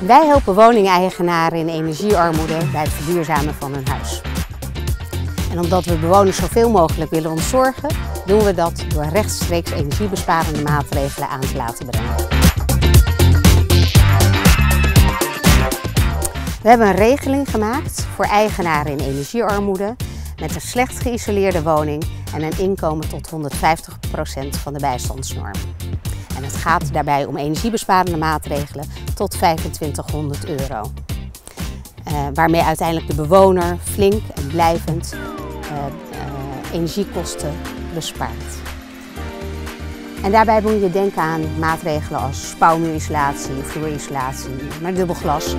Wij helpen woningeigenaren in energiearmoede bij het verduurzamen van hun huis. En omdat we bewoners zoveel mogelijk willen ontzorgen, doen we dat door rechtstreeks energiebesparende maatregelen aan te laten brengen. We hebben een regeling gemaakt voor eigenaren in energiearmoede met een slecht geïsoleerde woning en een inkomen tot 150% van de bijstandsnorm. En het gaat daarbij om energiebesparende maatregelen tot €2500. Waarmee uiteindelijk de bewoner flink en blijvend energiekosten bespaart. En daarbij moet je denken aan maatregelen als spouwmuurisolatie, vloerisolatie met dubbel glas.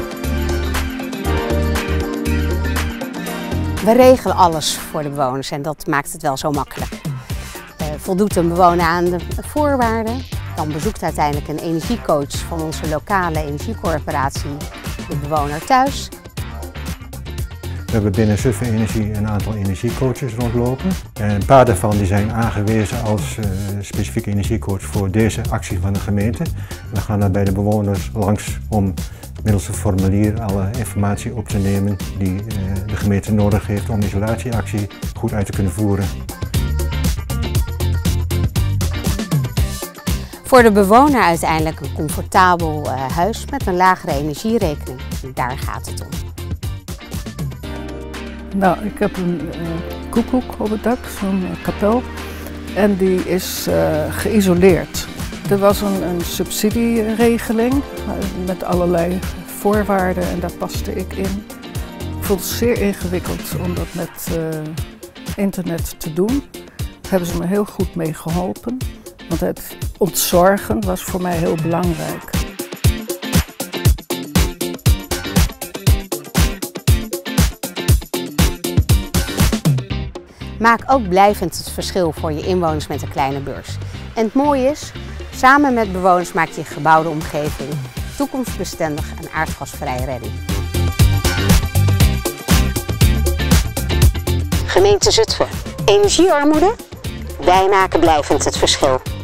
We regelen alles voor de bewoners en dat maakt het wel zo makkelijk. Voldoet een bewoner aan de voorwaarden, dan bezoekt uiteindelijk een energiecoach van onze lokale energiecorporatie de bewoner thuis. We hebben binnen Zutphen Energie een aantal energiecoaches rondlopen. En een paar daarvan die zijn aangewezen als specifieke energiecoach voor deze actie van de gemeente. We gaan daar bij de bewoners langs om middels een formulier alle informatie op te nemen die de gemeente nodig heeft om de isolatieactie goed uit te kunnen voeren. Voor de bewoner uiteindelijk een comfortabel huis met een lagere energierekening. Daar gaat het om. Nou, ik heb een koekoek op het dak, zo'n kapel. En die is geïsoleerd. Er was een subsidieregeling met allerlei voorwaarden en daar paste ik in. Ik vond het zeer ingewikkeld om dat met internet te doen. Daar hebben ze me heel goed mee geholpen. Want het ontzorgen was voor mij heel belangrijk. Maak ook blijvend het verschil voor je inwoners met een kleine beurs. En het mooie is, samen met bewoners maak je gebouwde omgeving toekomstbestendig en aardgasvrij ready. Gemeente Zutphen. Energiearmoede? Wij maken blijvend het verschil.